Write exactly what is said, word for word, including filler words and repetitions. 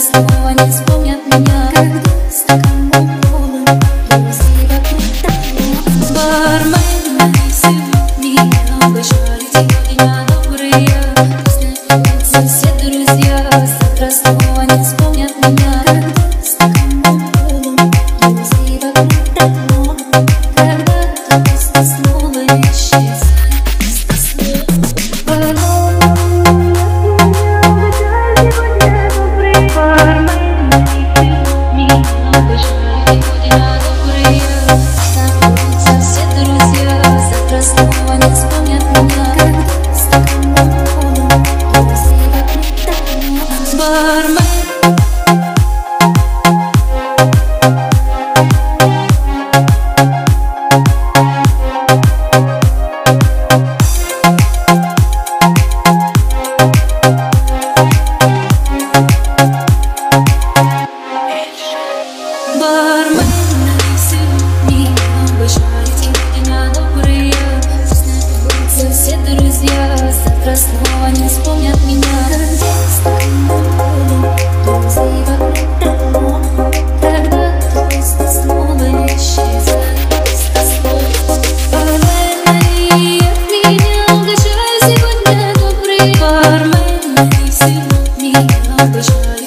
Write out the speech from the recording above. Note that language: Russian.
снова не вспомнят меня, когда стакан мой полон, друзей вокруг давно. Бармен, налейся меня, обожали тебе дня добрые. Пусть напьются все друзья, завтра снова не вспомнят меня, когда стакан мой полон, друзей вокруг давно. Когда просто снова исчез. Завтра снова не вспомнят меня, когда стакан мой полон, друзей вокруг давно. Когда просто снова исчезает. Бармен, налей меня, угощай сегодня добрый. Бармен, налей сегодня, угощай.